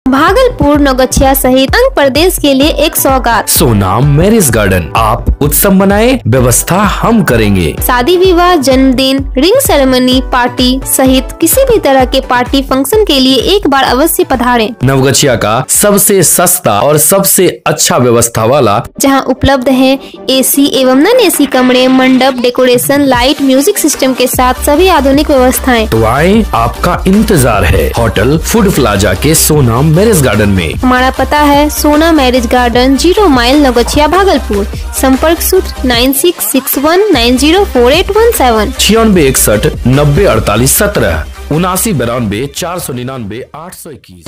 भागलपुर नौगछिया सहित अंग प्रदेश के लिए एक सौगात। सोनाम मैरिज गार्डन, आप उत्सव मनाए, व्यवस्था हम करेंगे। शादी विवाह, जन्मदिन, रिंग सेरेमनी, पार्टी सहित किसी भी तरह के पार्टी फंक्शन के लिए एक बार अवश्य पधारें। नवगछिया का सबसे सस्ता और सबसे अच्छा व्यवस्था वाला, जहां उपलब्ध है एसी एवं नॉन एसी कमरे, मंडप, डेकोरेशन, लाइट, म्यूजिक सिस्टम के साथ सभी आधुनिक व्यवस्थाएं। तो आए, आपका इंतजार है होटल फूड प्लाजा के सोनाम मैरिज गार्डन में। हमारा पता है Sona marriage garden, 0 mile, Naugachia, Bhagalpur. संपर्क सूत्र 9661904817, 9661 90 48 17, 79 92 499 821।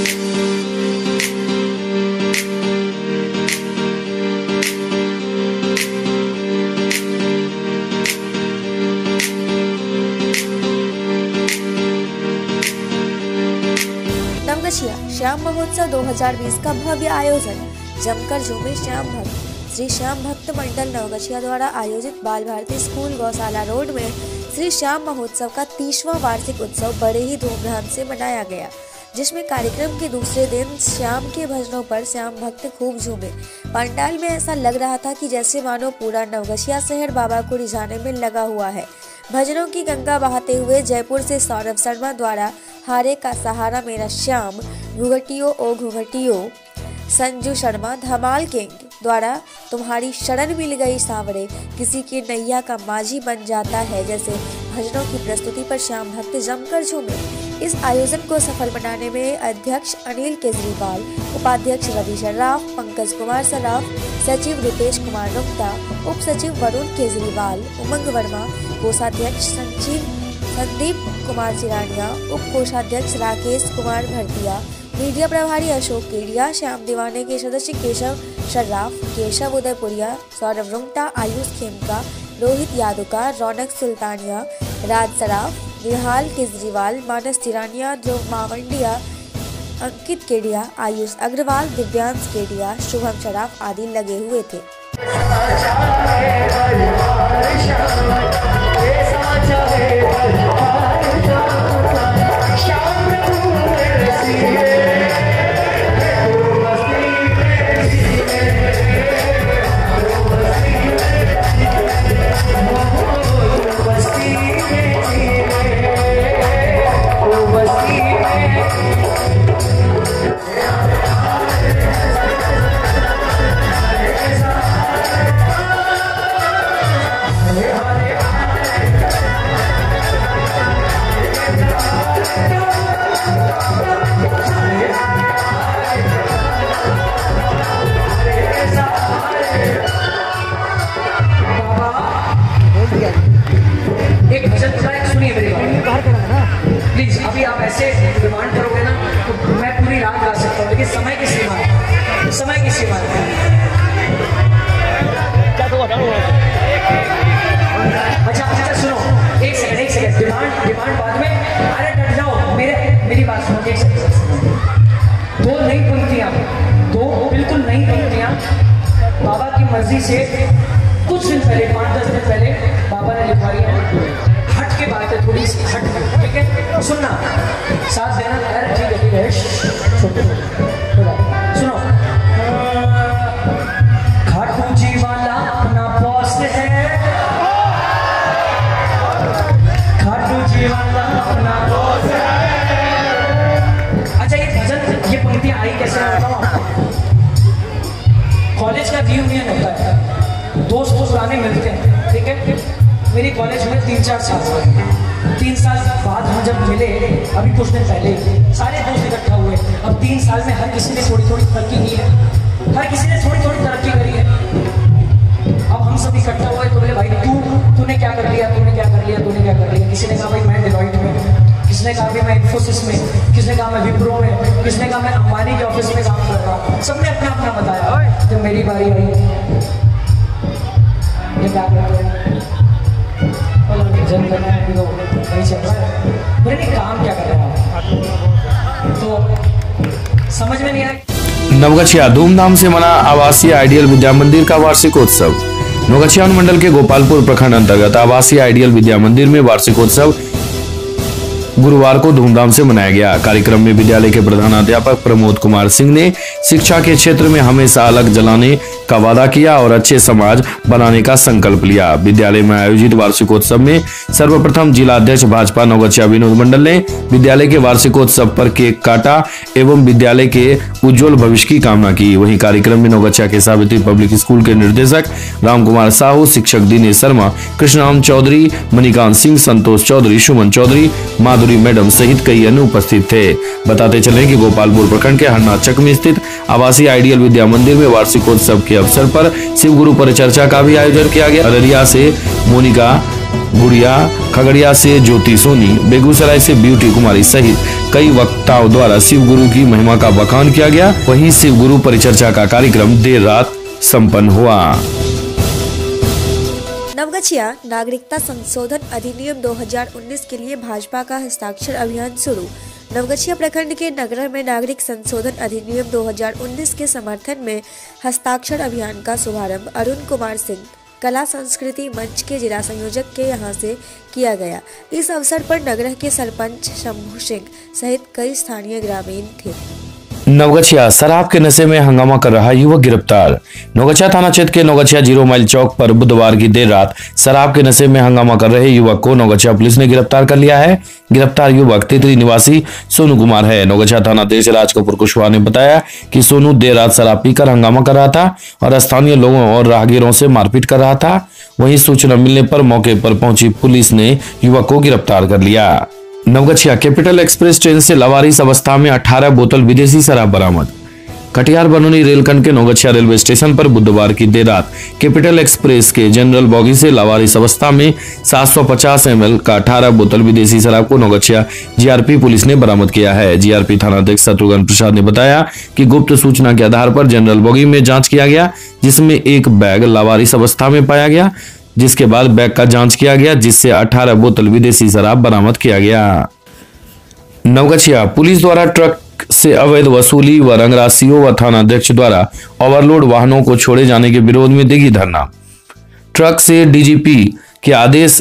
नवगछिया श्याम महोत्सव 2020 का भव्य आयोजन। जमकर झूमे श्याम भक्त। श्री श्याम भक्त मंडल नवगछिया द्वारा आयोजित बाल भारती स्कूल गौशाला रोड में श्री श्याम महोत्सव का 30वां वार्षिक उत्सव बड़े ही धूमधाम से मनाया गया, जिसमें कार्यक्रम के दूसरे दिन श्याम के भजनों पर श्याम भक्त खूब झूमे। पंडाल में ऐसा लग रहा था कि जैसे मानो पूरा नवगछिया शहर बाबा को रिझाने में लगा हुआ है। भजनों की गंगा बहाते हुए जयपुर से सौरभ शर्मा द्वारा हारे का सहारा मेरा श्याम, घुघटियो ओ घुघटियो, संजू शर्मा धमाल किंग द्वारा तुम्हारी शरण मिल गई सांवरे, किसी की नैया का माझी बन जाता है जैसे भजनों की प्रस्तुति पर श्याम भक्त जमकर झूमे। इस आयोजन को सफल बनाने में अध्यक्ष अनिल केजरीवाल, उपाध्यक्ष रवि सर्राफ, पंकज कुमार सर्राफ, सचिव रुपेश कुमार गुप्ता, उप सचिव वरुण केजरीवाल, उमंग वर्मा, कोषाध्यक्ष संदीप कुमार चिरानिया, उप कोषाध्यक्ष राकेश कुमार भरतिया, मीडिया प्रभारी अशोक केडिया, श्याम दीवाने के सदस्य केशव सर्राफ, केशव उदयपुरिया, सौरभ रुंगटा, आयुष खेमका, रोहित यादुका, रौनक सुल्तानिया, राज सराफ, निहाल केजरीवाल, मानस तिरानिया, ध्रुव मावंडिया, अंकित केडिया, आयुष अग्रवाल, दिव्यांश केडिया, शुभम शराफ आदि लगे हुए थे। एक भजन सुनिए मेरी बात प्लीज। अभी आप ऐसे डिमांड करोगे ना तो मैं पूरी रात गा सकता हूँ, लेकिन समय की सीमा है, समय की सीमा है। अच्छा सुनो, एक सेकंड, डिमांड बाद में। अरे डट जाओ, मेरी बात सुनो, एक सेकंड। दो नई पंक्तियां, दो बिल्कुल नई पंक्तियां बाबा की मर्जी से कुछ दिन पहले, 5-10 दिन पहले बाबा ने लिखवाई है। हट के बात है, थोड़ी सी हट के, ठीक है? सुनना, साथ देना। अरे ठीक है, सुनो। खाटू जी वाला अपना बॉस है, खाटू जी वाला अपना बॉस है। अच्छा, ये भजन, ये पंक्तियां आई कैसे, मैं बताऊं आपको। कॉलेज का रियूनियन होता है, दोस्त पुराने मिलते हैं, ठीक है? मेरी कॉलेज में 3-4 साल, 3 साल बाद हम जब मिले, अभी कुछ दिन पहले सारे दोस्त इकट्ठा हुए। अब 3 साल में हर किसी ने थोड़ी थोड़ी तरक्की की है, हर किसी ने थोड़ी थोड़ी तरक्की करी है। अब हम सब इकट्ठा हुए तो बोले भाई तूने क्या कर लिया, तूने क्या कर लिया, तूने क्या कर लिया। किसी ने कहा भाई मैं डिलॉइट में, किसी ने कहा भाई मैं इन्फोसिस में, किसी ने कहा मैं विप्रो में, किसी ने कहा मैं अंबानी के ऑफिस में काम कर रहा हूँ। सबने अपना अपना बताया। जब मेरी बारी आई, ये क्या करते हैं, जन करना है तो नहीं चल रहा है, बोले नहीं काम क्या कर रहे हैं आप, तो समझ में नहीं आया। नवगछिया धूमधाम से मना आवासीय आइडियल विद्या मंदिर का वार्षिकोत्सव। नवगछिया अनुमंडल के गोपालपुर प्रखंड अंतर्गत आवासीय आइडियल विद्या मंदिर में वार्षिकोत्सव गुरुवार को धूमधाम से मनाया गया। कार्यक्रम में विद्यालय के प्रधानाध्यापक प्रमोद कुमार सिंह ने शिक्षा के क्षेत्र में हमेशा अलग जलाने का वादा किया और अच्छे समाज बनाने का संकल्प लिया। विद्यालय में आयोजित वार्षिकोत्सव में सर्वप्रथम जिला अध्यक्ष भाजपा नवगछिया विनोद मंडल ने विद्यालय के वार्षिकोत्सव पर केक काटा एवं विद्यालय के उज्जवल भविष्य की कामना की। वहीं कार्यक्रम में नवगछिया के सावित्री पब्लिक स्कूल के निर्देशक राम कुमार साहू, शिक्षक दिनेश शर्मा, कृष्णराम चौधरी, मणिकांत सिंह, संतोष चौधरी, सुमन चौधरी, माधुरी मैडम सहित कई अन्य उपस्थित थे। बताते चले कि गोपालपुर प्रखंड के हरनाचक में स्थित आवासीय आइडियल विद्या मंदिर में वार्षिकोत्सव के अवसर पर शिव गुरु परिचर्चा का भी आयोजन किया गया। अररिया से मोनिका गुड़िया, खगड़िया से ज्योति सोनी, बेगूसराय से ब्यूटी कुमारी सहित कई वक्ताओं द्वारा शिव गुरु की महिमा का बखान किया गया। वहीं शिव गुरु परिचर्चा का कार्यक्रम देर रात संपन्न हुआ। नवगछिया नागरिकता संशोधन अधिनियम 2019 के लिए भाजपा का हस्ताक्षर अभियान शुरू। नवगछिया प्रखंड के नगर में नागरिक संशोधन अधिनियम 2019 के समर्थन में हस्ताक्षर अभियान का शुभारंभ अरुण कुमार सिंह कला संस्कृति मंच के जिला संयोजक के यहां से किया गया। इस अवसर पर नगर के सरपंच शंभू सिंह सहित कई स्थानीय ग्रामीण थे। नवगछिया शराब के नशे में हंगामा कर रहा युवक गिरफ्तार। नवगछिया थाना क्षेत्र के नवगछिया 0 माइल चौक पर बुधवार की देर रात शराब के नशे में हंगामा कर रहे युवक को नवगछिया पुलिस ने गिरफ्तार कर लिया है। गिरफ्तार युवक तितली निवासी सोनू कुमार है। नवगछिया थाना अध्यक्ष राज कपूर कुशवाहा ने बताया कि सोनू देर रात शराब पीकर हंगामा कर रहा था और स्थानीय लोगों और राहगीरों से मारपीट कर रहा था। वहीं सूचना मिलने पर मौके पर पहुंची पुलिस ने युवक को गिरफ्तार कर लिया। नवगछिया कैपिटल एक्सप्रेस ट्रेन से लावारिस अवस्था में 18 बोतल विदेशी शराब बरामद। कटिहार बनोनी रेलखंड के नवगछिया रेलवे स्टेशन पर बुधवार की देर रात कैपिटल एक्सप्रेस के जनरल बॉगी से लावारिस अवस्था में 750 ml का 18 बोतल विदेशी शराब को नवगछिया जीआरपी पुलिस ने बरामद किया है। जीआरपी थाना अध्यक्ष शत्रुघ्न प्रसाद ने बताया कि गुप्त सूचना के आधार पर जनरल बॉगी में जांच किया गया, जिसमें एक बैग लावारिस अवस्था में पाया गया, जिसके बाद बैग का जांच किया गया, जिससे 18 बोतल विदेशी शराब बरामद किया गया। नवगछिया पुलिस द्वारा ट्रक से अवैध वसूली व रंगराशियों व थाना अध्यक्ष द्वारा ओवरलोड वाहनों को छोड़े जाने के विरोध में देगी धरना। ट्रक से डीजीपी के आदेश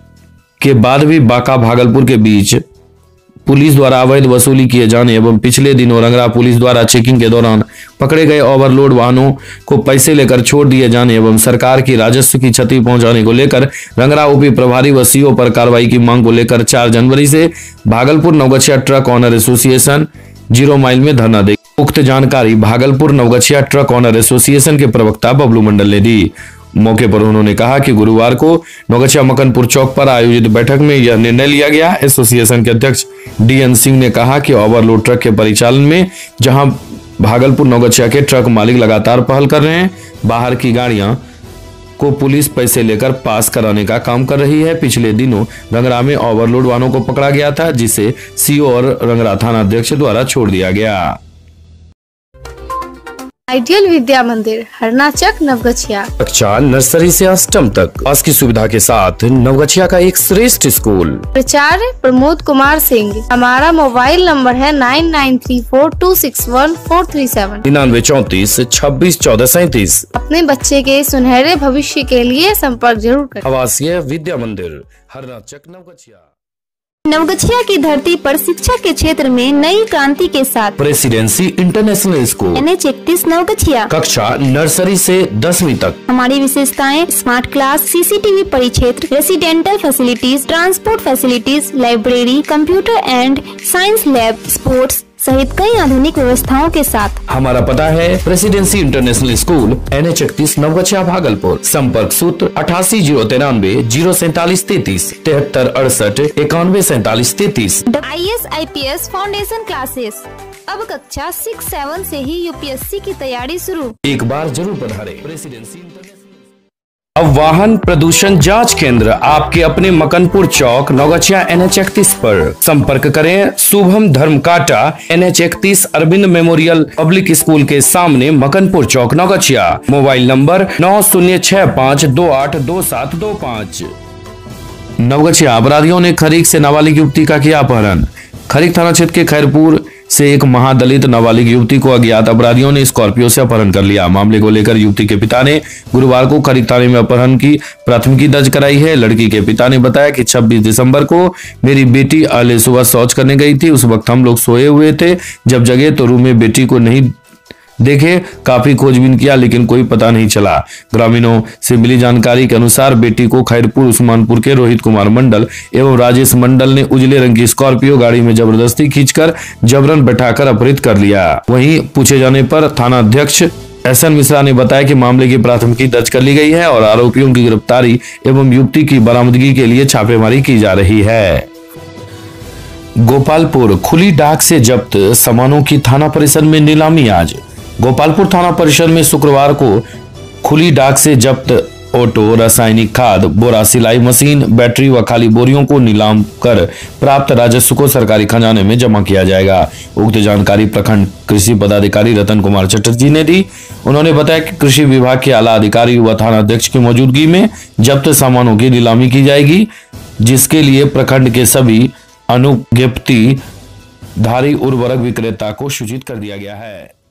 के बाद भी बांका भागलपुर के बीच पुलिस द्वारा अवैध वसूली किए जाने एवं पिछले दिनों रंगरा पुलिस द्वारा चेकिंग के दौरान पकड़े गए ओवरलोड वाहनों को पैसे लेकर छोड़ दिए जाने एवं सरकार की राजस्व की क्षति पहुंचाने को लेकर रंगरा ओपी प्रभारी व सीओ पर कार्रवाई की मांग को लेकर 4 जनवरी से Bhagalpur Naugachia truck owner association 0 mile में धरना देगी। उक्त जानकारी Bhagalpur Naugachia truck owner association के प्रवक्ता बबलू मंडल ने दी। मौके पर उन्होंने कहा कि गुरुवार को नवगछिया मकनपुर चौक पर आयोजित बैठक में यह निर्णय लिया गया। एसोसिएशन के अध्यक्ष डीएन सिंह ने कहा कि ओवरलोड ट्रक के परिचालन में जहां भागलपुर नवगछिया के ट्रक मालिक लगातार पहल कर रहे हैं, बाहर की गाड़ियां को पुलिस पैसे लेकर पास कराने का काम कर रही है। पिछले दिनों रंगरा में ओवरलोड वाहनों को पकड़ा गया था, जिसे सीओ और रंगरा थाना अध्यक्ष द्वारा छोड़ दिया गया। आइडियल विद्या मंदिर हरनाचक नवगछिया कक्षा नर्सरी से अष्टम तक पास की सुविधा के साथ नवगछिया का एक श्रेष्ठ स्कूल। प्राचार्य प्रमोद कुमार सिंह। हमारा मोबाइल नंबर है 9934261437 9934261437। अपने बच्चे के सुनहरे भविष्य के लिए संपर्क जरूर करें। आवासीय विद्या मंदिर हरनाचक नवगछिया। नवगछिया की धरती पर शिक्षा के क्षेत्र में नई क्रांति के साथ presidency International School NH31 Naugachia कक्षा नर्सरी से 10वीं तक। हमारी विशेषताएं स्मार्ट क्लास, सीसीटीवी परिक्षेत्र, residential facilities, transport facilities, library, computer and science lab, sports सहित कई आधुनिक व्यवस्थाओं के साथ। हमारा पता है Presidency International School NH31 Naugachia Bhagalpur. संपर्क सूत्र 8809304733 7368 914733। IAS IPS फाउंडेशन क्लासेस अब कक्षा 6-7 से ही UPSC की तैयारी शुरू। एक बार जरूर पधारें प्रेसिडेंसी इंटरनेशनल। अब वाहन प्रदूषण जांच केंद्र आपके अपने मकनपुर चौक नवगछिया NH31 पर। संपर्क करें शुभम धर्म काटा NH31 Arvind memorial public school के सामने मकनपुर चौक नवगछिया। Mobile number 9065282725। नवगछिया अपराधियों ने खरीक से नाबालिग युवती का किया अपहरण। खरीक थाना क्षेत्र के खैरपुर से एक महादलित नाबालिग युवती को अज्ञात अपराधियों ने स्कॉर्पियो से अपहरण कर लिया। मामले को लेकर युवती के पिता ने गुरुवार को खरीक थाने में अपहरण की प्राथमिकी दर्ज कराई है। लड़की के पिता ने बताया कि 26 दिसंबर को मेरी बेटी अहले सुबह शौच करने गई थी। उस वक्त हम लोग सोए हुए थे। जब जगे तो रूम में बेटी को नहीं देखे। काफी खोजबीन किया लेकिन कोई पता नहीं चला। ग्रामीणों से मिली जानकारी के अनुसार बेटी को खैरपुर उस्मानपुर के रोहित कुमार मंडल एवं राजेश मंडल ने उजले रंग की स्कॉर्पियो गाड़ी में जबरदस्ती खींचकर जबरन बैठाकर अपहरित कर लिया। वहीं पूछे जाने पर थाना अध्यक्ष एसएन मिश्रा ने बताया कि मामले की प्राथमिकी दर्ज कर ली गई है और आरोपियों की गिरफ्तारी एवं युवती की बरामदगी के लिए छापेमारी की जा रही है। गोपालपुर खुली डाक से जब्त सामानों की थाना परिसर में नीलामी। आज गोपालपुर थाना परिसर में शुक्रवार को खुली डाक से जब्त ऑटो, रासायनिक खाद, बोरा, सिलाई मशीन, बैटरी व खाली बोरियों को नीलाम कर प्राप्त राजस्व को सरकारी खजाने में जमा किया जाएगा। उक्त जानकारी प्रखंड कृषि पदाधिकारी रतन कुमार चटर्जी ने दी। उन्होंने बताया कि कृषि विभाग के आला अधिकारी व थाना अध्यक्ष की मौजूदगी में जब्त सामानों की नीलामी की जाएगी, जिसके लिए प्रखंड के सभी अनुज्ञप्ति धारी उर्वरक विक्रेता को सूचित कर दिया गया है।